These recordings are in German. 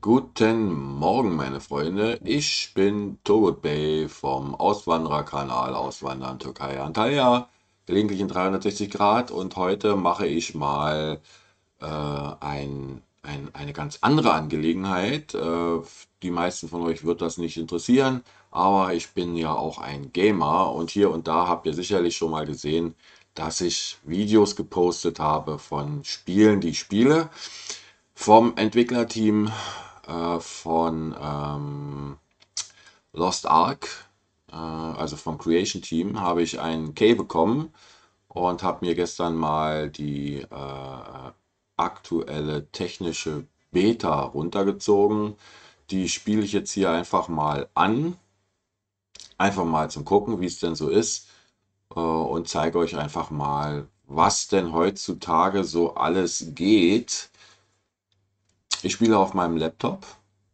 Guten Morgen, meine Freunde. Ich bin Turgut Bey vom Auswandererkanal Auswandern Türkei Antalya, gelegentlich in 360 Grad. Und heute mache ich mal eine ganz andere Angelegenheit. Die meisten von euch wird das nicht interessieren, aber ich bin ja auch ein Gamer und hier und da habt ihr sicherlich schon mal gesehen, dass ich Videos gepostet habe von Spielen, die ich spiele. Vom Entwicklerteam von Lost Ark, also vom Creation Team, habe ich einen Key bekommen und habe mir gestern mal die aktuelle technische Beta runtergezogen. Die spiele ich jetzt hier einfach mal an, einfach mal zum Gucken, wie es denn so ist, und zeige euch einfach mal, was denn heutzutage so alles geht. Ich spiele auf meinem Laptop.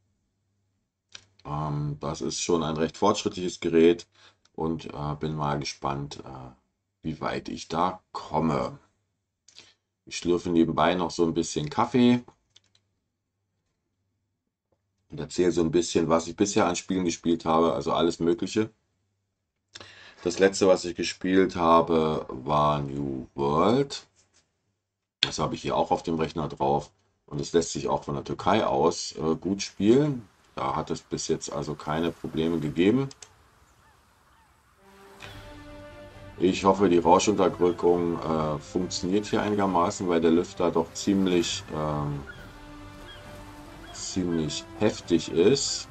Das ist schon ein recht fortschrittliches Gerät und bin mal gespannt, wie weit ich da komme. Ich schlürfe nebenbei noch so ein bisschen Kaffee und erzähle so ein bisschen, was ich bisher an Spielen gespielt habe, also alles Mögliche. Das letzte, was ich gespielt habe, war New World. Das habe ich hier auch auf dem Rechner drauf und es lässt sich auch von der Türkei aus gut spielen. Da hat es bis jetzt also keine Probleme gegeben. Ich hoffe, die Rauschunterdrückung funktioniert hier einigermaßen, weil der Lüfter doch ziemlich heftig ist.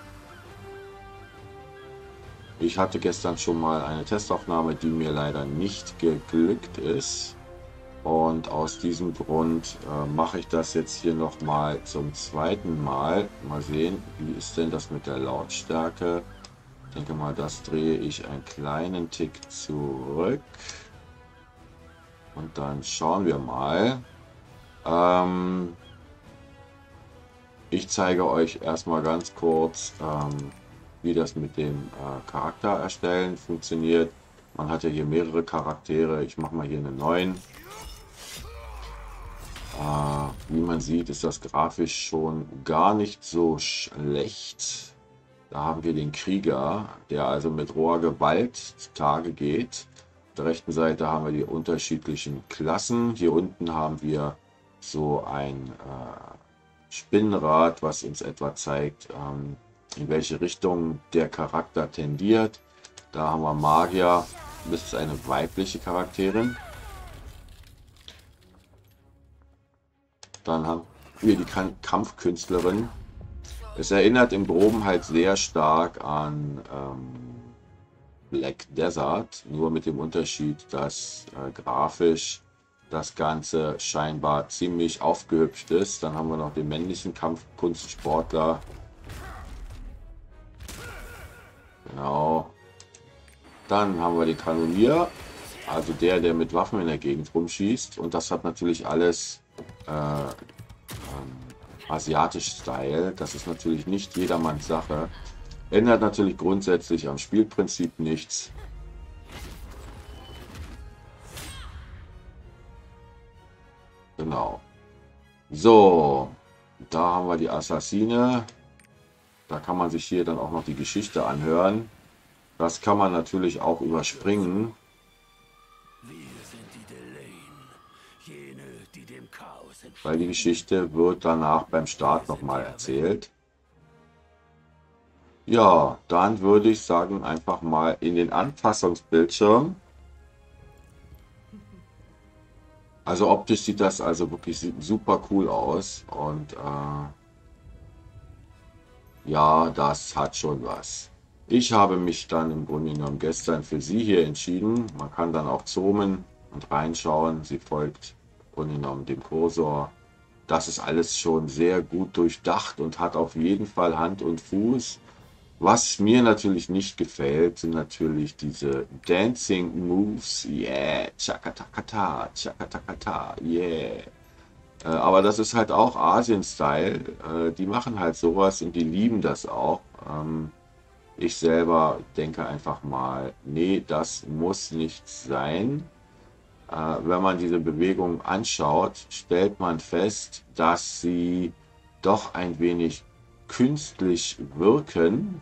Ich hatte gestern schon mal eine Testaufnahme, die mir leider nicht geglückt ist. Und aus diesem Grund mache ich das jetzt hier nochmal zum zweiten Mal. Mal sehen, wie ist denn das mit der Lautstärke? Ich denke mal, das drehe ich einen kleinen Tick zurück. Und dann schauen wir mal. Ich zeige euch erstmal ganz kurz, wie das mit dem Charakter erstellen funktioniert. Man hat ja hier mehrere Charaktere. Ich mache mal hier einen neuen. Wie man sieht, ist das grafisch schon gar nicht so schlecht. Da haben wir den Krieger, der also mit roher Gewalt zutage geht. Auf der rechten Seite haben wir die unterschiedlichen Klassen. Hier unten haben wir so ein Spinnrad, was uns etwa zeigt, in welche Richtung der Charakter tendiert. Da haben wir Magier, das ist eine weibliche Charakterin. Dann haben wir die Kampfkünstlerin. Es erinnert im Groben halt sehr stark an Black Desert, nur mit dem Unterschied, dass grafisch das Ganze scheinbar ziemlich aufgehübscht ist. Dann haben wir noch den männlichen Kampfkunstsportler. Genau. Dann haben wir den Kanonier, also der mit Waffen in der Gegend rumschießt. Und das hat natürlich alles asiatisch Style. Das ist natürlich nicht jedermanns Sache. Ändert natürlich grundsätzlich am Spielprinzip nichts. Genau. So, da haben wir die Assassine. Da kann man sich hier dann auch noch die Geschichte anhören. Das kann man natürlich auch überspringen. Weil die Geschichte wird danach beim Start nochmal erzählt. Ja, dann würde ich sagen, einfach mal in den Anpassungsbildschirm. Also optisch sieht das also wirklich super cool aus. Und ja, das hat schon was. Ich habe mich dann im Grunde genommen gestern für sie hier entschieden. Man kann dann auch zoomen und reinschauen. Sie folgt im Grunde genommen dem Cursor. Das ist alles schon sehr gut durchdacht und hat auf jeden Fall Hand und Fuß. Was mir natürlich nicht gefällt, sind natürlich diese Dancing Moves. Yeah, chakatakata, chakatakata, yeah. Aber das ist halt auch Asien-Style. Die machen halt sowas und die lieben das auch. Ich selber denke einfach mal, nee, das muss nicht sein. Wenn man diese Bewegung anschaut, stellt man fest, dass sie doch ein wenig künstlich wirken.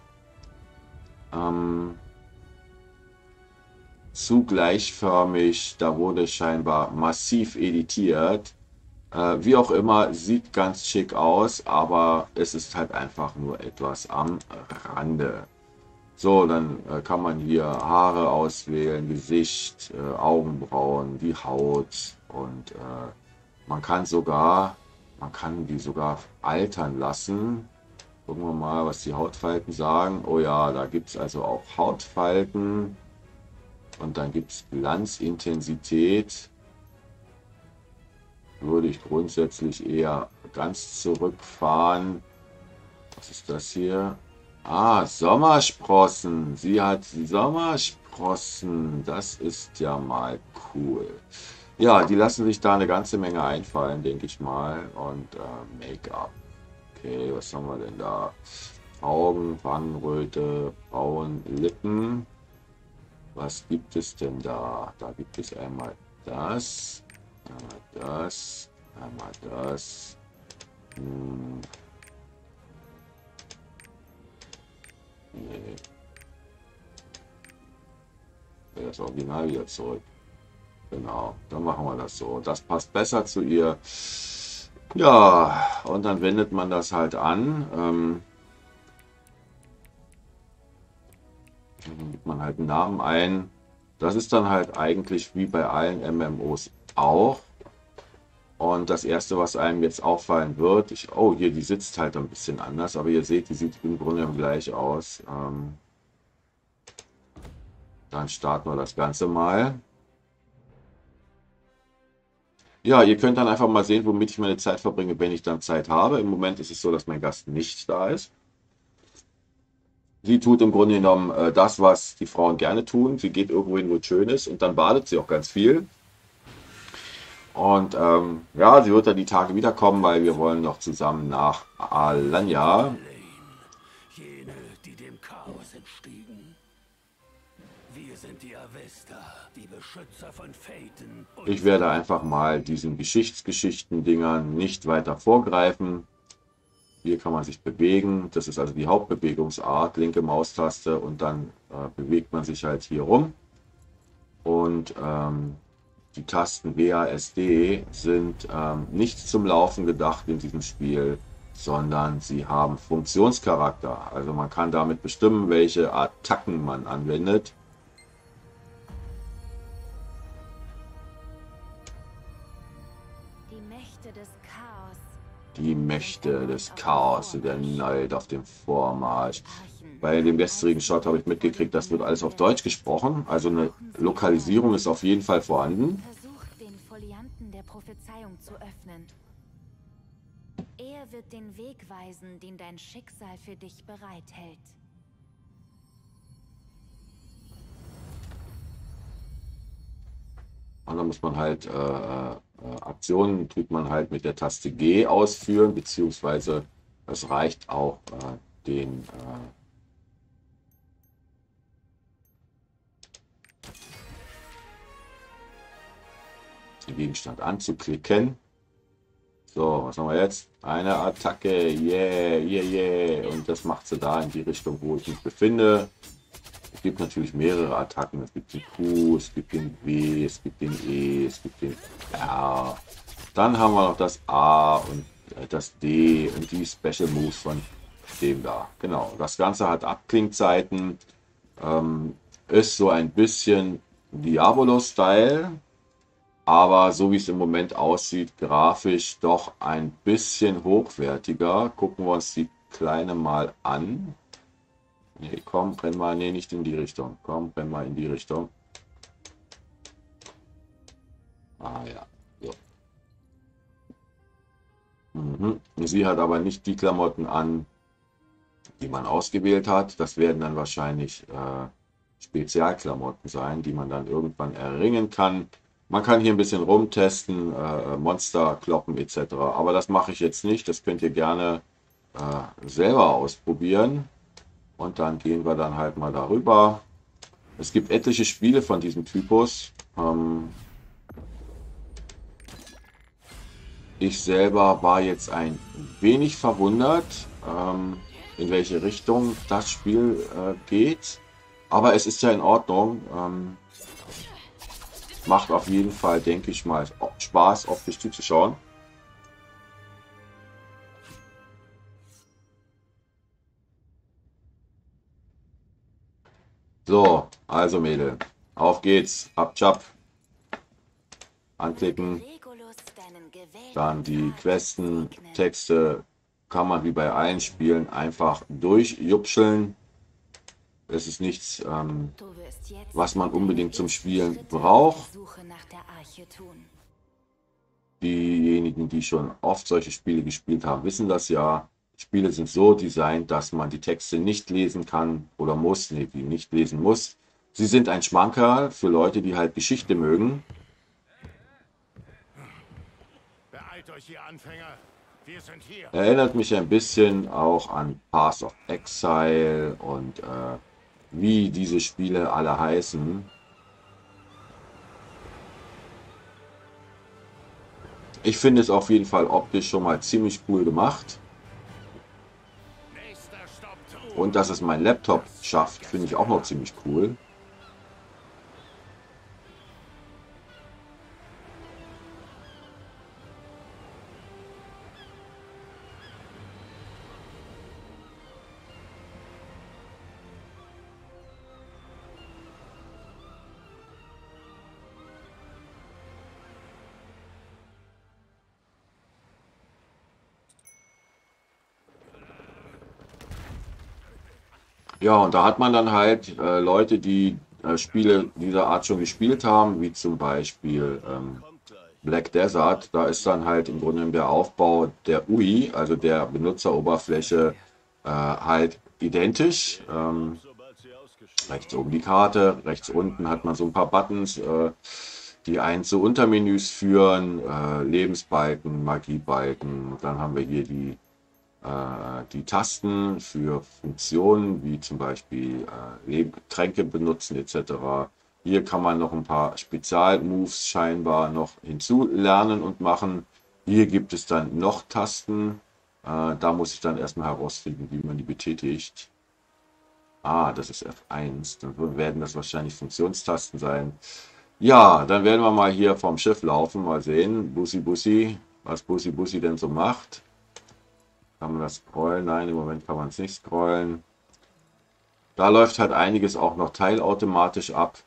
Zu gleichförmig, da wurde scheinbar massiv editiert. Wie auch immer, sieht ganz schick aus, aber es ist halt einfach nur etwas am Rande. So, dann kann man hier Haare auswählen, Gesicht, Augenbrauen, die Haut und man kann die sogar altern lassen. Gucken wir mal, was die Hautfalten sagen. Oh ja, da gibt es also auch Hautfalten und dann gibt es Glanzintensität. Würde ich grundsätzlich eher ganz zurückfahren. Was ist das hier? Ah, Sommersprossen. Sie hat Sommersprossen. Das ist ja mal cool. Ja, die lassen sich da eine ganze Menge einfallen, denke ich mal. Und Make-up. Okay, was haben wir denn da? Augen, Wangenröte, Brauen, Lippen. Was gibt es denn da? Da gibt es einmal das, einmal das, einmal das. Nee. Das Original wieder zurück. Genau, dann machen wir das so. Das passt besser zu ihr. Ja, und dann wendet man das halt an. Dann gibt man halt einen Namen ein. Das ist dann halt eigentlich wie bei allen MMOs auch. Und das erste, was einem jetzt auffallen wird, oh, hier, die sitzt halt ein bisschen anders, aber ihr seht, die sieht im Grunde genommen gleich aus. Dann starten wir das Ganze mal. Ja, ihr könnt dann einfach mal sehen, womit ich meine Zeit verbringe, wenn ich dann Zeit habe. Im Moment ist es so, dass mein Gast nicht da ist. Sie tut im Grunde genommen das, was die Frauen gerne tun. Sie geht irgendwo hin, wo es schön ist und dann badet sie auch ganz viel. Und ja, sie wird dann die Tage wiederkommen, weil wir wollen noch zusammen nach Alanya. Jene, die dem Chaos entstiegen. Wir sind die Avesta, die Beschützer von Phaeton. Ich werde einfach mal diesen Geschichten-Dingern nicht weiter vorgreifen. Hier kann man sich bewegen. Das ist also die Hauptbewegungsart, linke Maustaste und dann bewegt man sich halt hier rum. Und die Tasten WASD sind nicht zum Laufen gedacht in diesem Spiel, sondern sie haben Funktionscharakter. Also man kann damit bestimmen, welche Attacken man anwendet. Die Mächte des Chaos sind erneut auf dem Vormarsch. Bei dem gestrigen Shot habe ich mitgekriegt, das wird alles auf Deutsch gesprochen. Also eine Lokalisierung ist auf jeden Fall vorhanden. Versucht, den Folianten der Prophezeiung zu öffnen. Er wird den Weg weisen, den dein Schicksal für dich bereithält. Und dann muss man halt Aktionen tut man halt mit der Taste G ausführen, beziehungsweise es reicht auch den Gegenstand anzuklicken. So, was haben wir jetzt? Eine Attacke, yeah, yeah, yeah. Und das macht sie da in die Richtung, wo ich mich befinde. Es gibt natürlich mehrere Attacken. Es gibt den Q, es gibt den W, es gibt den E, es gibt den R. Dann haben wir noch das A und das D und die Special Moves von dem da. Genau, das Ganze hat Abklingzeiten. Ist so ein bisschen Diabolo-Style. Aber so wie es im Moment aussieht, grafisch doch ein bisschen hochwertiger. Gucken wir uns die Kleine mal an. Nee, komm, renn mal, nee, nicht in die Richtung. Komm, renn mal in die Richtung. Ah ja, so. Sie hat aber nicht die Klamotten an, die man ausgewählt hat. Das werden dann wahrscheinlich Spezialklamotten sein, die man dann irgendwann erringen kann. Man kann hier ein bisschen rumtesten, Monster kloppen etc. Aber das mache ich jetzt nicht. Das könnt ihr gerne selber ausprobieren. Und dann gehen wir dann halt mal darüber. Es gibt etliche Spiele von diesem Typus. Ich selber war jetzt ein wenig verwundert, in welche Richtung das Spiel geht. Aber es ist ja in Ordnung. Macht auf jeden Fall, denke ich mal, Spaß, optisch zuzuschauen. So, also Mädel, auf geht's, ab, Chap. Anklicken, dann die Questen, Texte kann man wie bei allen Spielen einfach durchjupscheln. Es ist nichts, was man unbedingt zum Spielen braucht. Diejenigen, die schon oft solche Spiele gespielt haben, wissen das ja. Spiele sind so designt, dass man die Texte nicht lesen kann oder muss, nee, die nicht lesen muss. Sie sind ein Schmankerl für Leute, die halt Geschichte mögen. Beeilt euch, ihr Anfänger. Wir sind hier. Erinnert mich ein bisschen auch an Path of Exile und wie diese Spiele alle heißen. Ich finde es auf jeden Fall optisch schon mal ziemlich cool gemacht. Und dass es mein Laptop schafft, finde ich auch noch ziemlich cool. Ja, und da hat man dann halt Leute, die Spiele dieser Art schon gespielt haben, wie zum Beispiel Black Desert. Da ist dann halt im Grunde der Aufbau der UI, also der Benutzeroberfläche, halt identisch. Rechts oben die Karte, rechts unten hat man so ein paar Buttons, die einen zu Untermenüs führen, Lebensbalken, Magiebalken. Und dann haben wir hier die Tasten für Funktionen, wie zum Beispiel Tränke benutzen etc. Hier kann man noch ein paar Spezialmoves scheinbar noch hinzulernen und machen. Hier gibt es dann noch Tasten. Da muss ich dann erstmal herausfinden, wie man die betätigt. Ah, das ist F1. Dann werden das wahrscheinlich Funktionstasten sein. Ja, dann werden wir mal hier vom Schiff laufen. Mal sehen, Bussi Bussi, was Bussi Bussi denn so macht. Kann man das scrollen? Nein, im Moment kann man es nicht scrollen. Da läuft halt einiges auch noch teilautomatisch ab.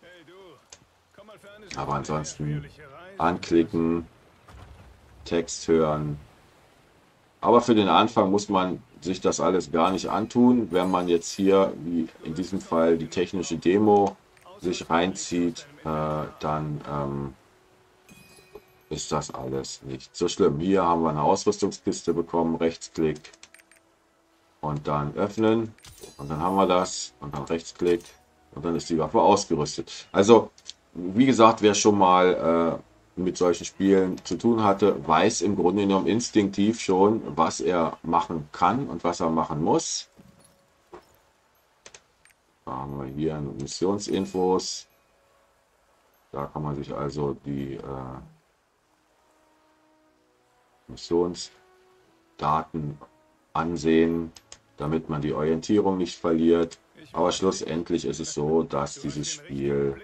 Aber ansonsten anklicken, Text hören. Aber für den Anfang muss man sich das alles gar nicht antun. Wenn man jetzt hier, wie in diesem Fall, die technische Demo sich reinzieht, dann ist das alles nicht so schlimm. Hier haben wir eine Ausrüstungskiste bekommen, Rechtsklick und dann öffnen und dann haben wir das und dann Rechtsklick und dann ist die Waffe ausgerüstet. Also wie gesagt, wer schon mal mit solchen Spielen zu tun hatte, weiß im Grunde genommen instinktiv schon, was er machen kann und was er machen muss. Da haben wir hier Missionsinfos. Da kann man sich also die Missionsdaten ansehen, damit man die Orientierung nicht verliert. Aber schlussendlich ist es so, dass dieses Spiel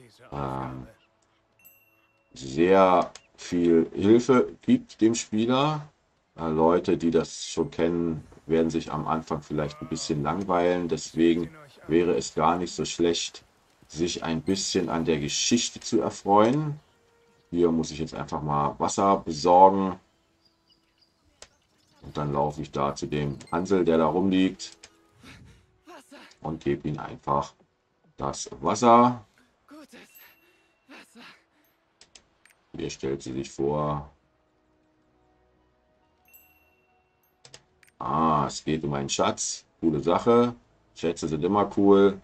sehr viel Hilfe gibt dem Spieler. Leute, die das schon kennen, werden sich am Anfang vielleicht ein bisschen langweilen. Deswegen wäre es gar nicht so schlecht, sich ein bisschen an der Geschichte zu erfreuen. Hier muss ich jetzt einfach mal Wasser besorgen. Und dann laufe ich da zu dem Hansel, der da rumliegt. Und gebe ihm einfach das Wasser. Hier stellt sie sich vor. Ah, es geht um einen Schatz. Coole Sache. Schätze sind immer cool.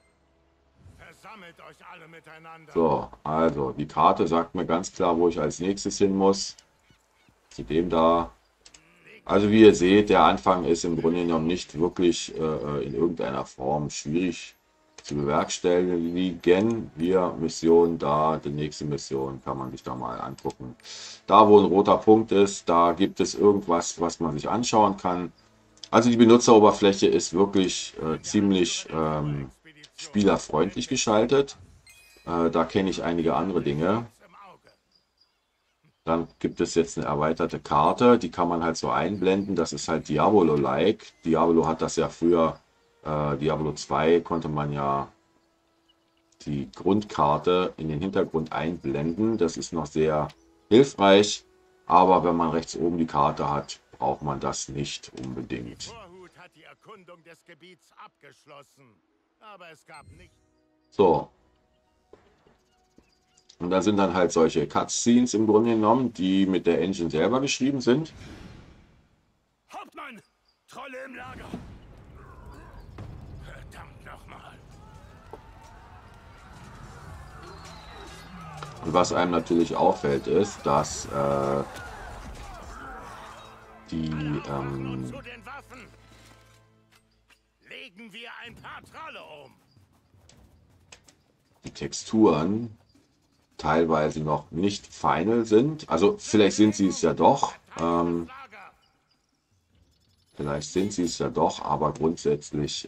So, also die Karte sagt mir ganz klar, wo ich als nächstes hin muss. Zu dem da. Also wie ihr seht, der Anfang ist im Grunde genommen nicht wirklich in irgendeiner Form schwierig zu bewerkstelligen. Hier Mission, da die nächste Mission kann man sich da mal angucken. Da wo ein roter Punkt ist, da gibt es irgendwas, was man sich anschauen kann. Also die Benutzeroberfläche ist wirklich ziemlich spielerfreundlich geschaltet. Da kenne ich einige andere Dinge. Dann gibt es jetzt eine erweiterte Karte, die kann man halt so einblenden. Das ist halt Diablo-like. Diablo hat das ja früher, Diablo 2 konnte man ja die Grundkarte in den Hintergrund einblenden. Das ist noch sehr hilfreich, aber wenn man rechts oben die Karte hat, braucht man das nicht unbedingt. Vorhut hat die Erkundung des Gebiets abgeschlossen, aber es gab nicht. So. Und da sind dann halt solche Cutscenes im Grunde genommen, die mit der Engine selber geschrieben sind. Hauptmann! Trolle im Lager! Verdammt nochmal! Und was einem natürlich auffällt, ist, dass die Zu den Waffen! Legen wir ein paar Trolle um! die Texturen teilweise noch nicht final sind. Also vielleicht sind sie es ja doch. Vielleicht sind sie es ja doch, aber grundsätzlich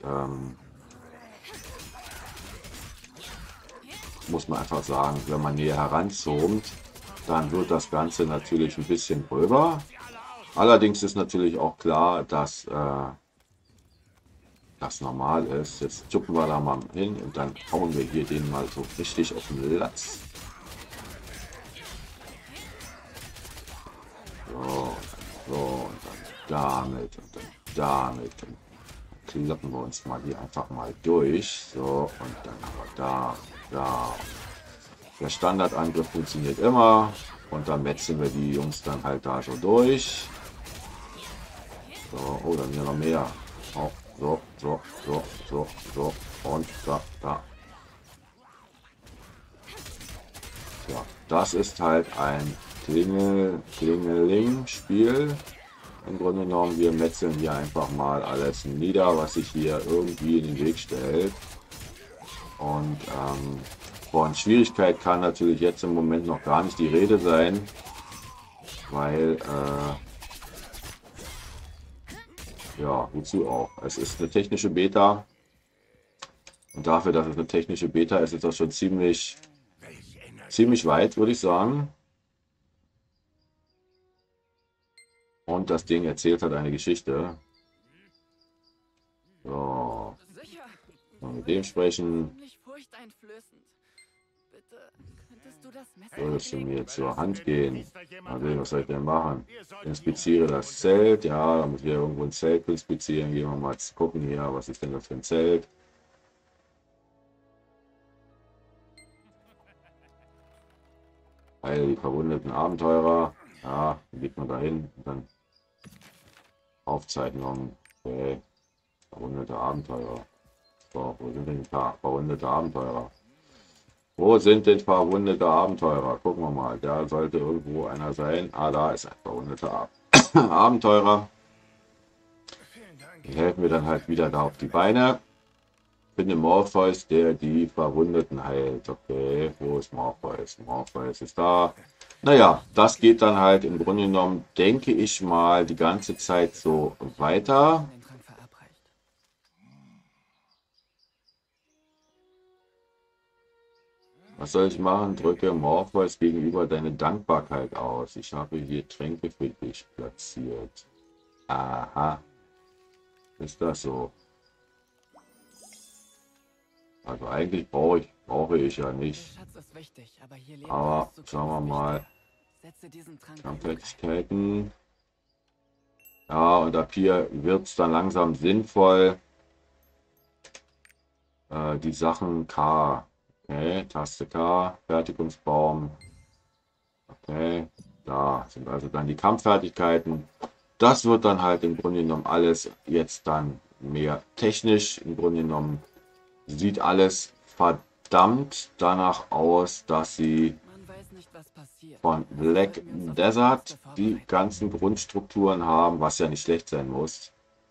muss man einfach sagen, wenn man näher heranzoomt, dann wird das Ganze natürlich ein bisschen gröber. Allerdings ist natürlich auch klar, dass das normal ist. Jetzt jucken wir da mal hin und dann hauen wir hier den mal so richtig auf den Latz. So, und dann damit. Dann kloppen wir uns mal die einfach mal durch. So, und dann haben wir da. Der Standardangriff funktioniert immer. Und dann metzeln wir die Jungs dann halt da so durch. So, oh, dann hier noch mehr. Oh, so. Und da. Ja, das ist halt ein Klingeling-Spiel. Im Grunde genommen, wir metzeln hier einfach mal alles nieder, was sich hier irgendwie in den Weg stellt. Und von Schwierigkeit kann natürlich jetzt im Moment noch gar nicht die Rede sein, weil, ja, wozu auch. Es ist eine technische Beta. Und dafür, dass es eine technische Beta ist, ist das schon ziemlich weit, würde ich sagen. Und das Ding erzählt halt eine Geschichte. So. Mal mit dem sprechen. Würdest du mir zur Hand gehen? Mal sehen, was soll ich denn machen? Inspiziere das Zelt. Ja, da muss ich irgendwo ein Zelt inspizieren. Gehen wir mal gucken hier, was ist denn das für ein Zelt? Heil die verwundeten Abenteurer. Ja, dann geht man da hin und dann Aufzeichnung. Okay. Verwundete Abenteurer. So, wo sind denn ein paar verwundete Abenteurer? Wo sind denn verwundete Abenteurer? Gucken wir mal. Da sollte irgendwo einer sein. Ah, da ist ein verwundeter Abenteurer. Den helfen wir dann halt wieder da auf die Beine. Finde Morpheus, der die Verwundeten heilt. Okay, wo ist Morpheus? Morpheus ist da. Naja, das geht dann halt im Grunde genommen, denke ich mal, die ganze Zeit so weiter. Was soll ich machen? Drücke Morpheus gegenüber deine Dankbarkeit aus. Ich habe hier Tränke für dich platziert. Aha. Ist das so? Also eigentlich brauche ich ja nicht. Aber schauen wir mal. Kampffertigkeiten. Ja, und ab hier wird es dann langsam sinnvoll. Die Sachen K. Okay, Taste K, Fertigungsbaum. Okay, da sind also dann die Kampffertigkeiten. Das wird dann halt im Grunde genommen alles jetzt dann mehr technisch. Im Grunde genommen sieht alles verdammt danach aus, dass sie von Black Desert die ganzen Grundstrukturen haben, was ja nicht schlecht sein muss.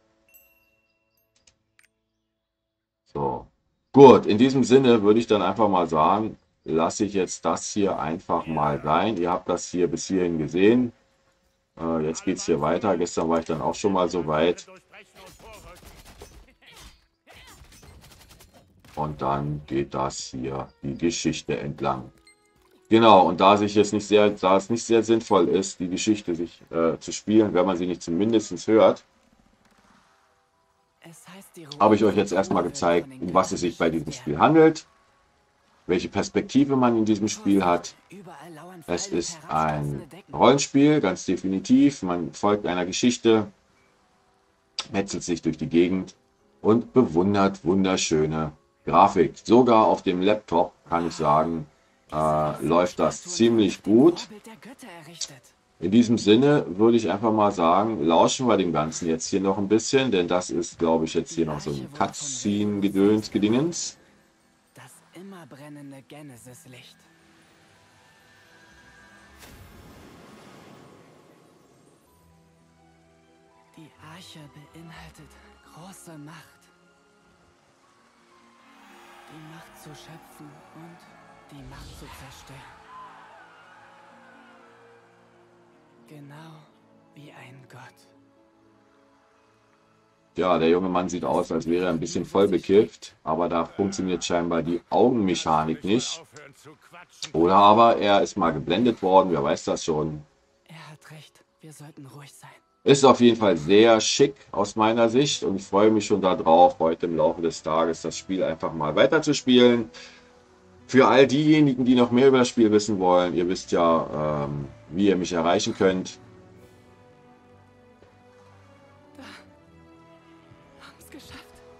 So. Gut, in diesem Sinne würde ich dann einfach mal sagen, lasse ich jetzt das hier einfach mal rein. Ihr habt das hier bis hierhin gesehen. Jetzt geht es hier weiter. Gestern war ich dann auch schon mal so weit. Und dann geht das hier die Geschichte entlang. Genau, und da es nicht sehr sinnvoll ist, die Geschichte zu spielen, wenn man sie nicht zumindest hört, habe ich euch jetzt erstmal gezeigt, um was es sich bei diesem Spiel handelt, welche Perspektive man in diesem Spiel hat. Es ist ein Rollenspiel, ganz definitiv. Man folgt einer Geschichte, metzelt sich durch die Gegend und bewundert wunderschöne Grafik. Sogar auf dem Laptop, kann ich sagen, läuft das ziemlich gut. In diesem Sinne würde ich einfach mal sagen, lauschen wir dem Ganzen jetzt hier noch ein bisschen, denn das ist, glaube ich, jetzt hier noch so ein Cutscene-Gedöns-Gedingens. Das immer brennende Genesis-Licht. Die Arche beinhaltet große Macht. Die Macht zu schöpfen und die Macht zu zerstören. Genau wie ein Gott. Ja, der junge Mann sieht aus, als wäre er ein bisschen voll bekifft, aber da funktioniert scheinbar die Augenmechanik nicht. Oder aber er ist mal geblendet worden, wer weiß das schon. Er hat recht, wir sollten ruhig sein. Ist auf jeden Fall sehr schick aus meiner Sicht und ich freue mich schon darauf, heute im Laufe des Tages das Spiel einfach mal weiterzuspielen. Für all diejenigen, die noch mehr über das Spiel wissen wollen, ihr wisst ja, wie ihr mich erreichen könnt. Haben's geschafft.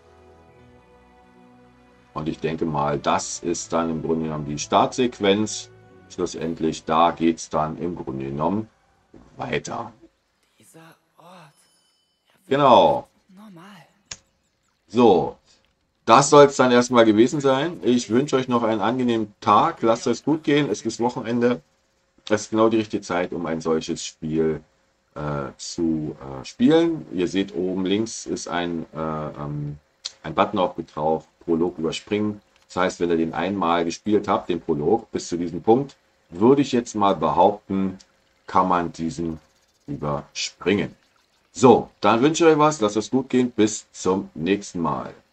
Und ich denke mal, das ist dann im Grunde genommen die Startsequenz. Schlussendlich, da geht es dann im Grunde genommen weiter. Dieser Ort. Genau. Normal. So, das soll es dann erstmal gewesen sein. Ich wünsche euch noch einen angenehmen Tag. Lasst es gut gehen. Es ist Wochenende. Es ist genau die richtige Zeit, um ein solches Spiel zu spielen. Ihr seht oben links ist ein Button auch mit drauf, Prolog überspringen. Das heißt, wenn ihr den einmal gespielt habt, den Prolog, bis zu diesem Punkt, würde ich jetzt mal behaupten, kann man diesen überspringen. So, dann wünsche ich euch was. Lasst es gut gehen. Bis zum nächsten Mal.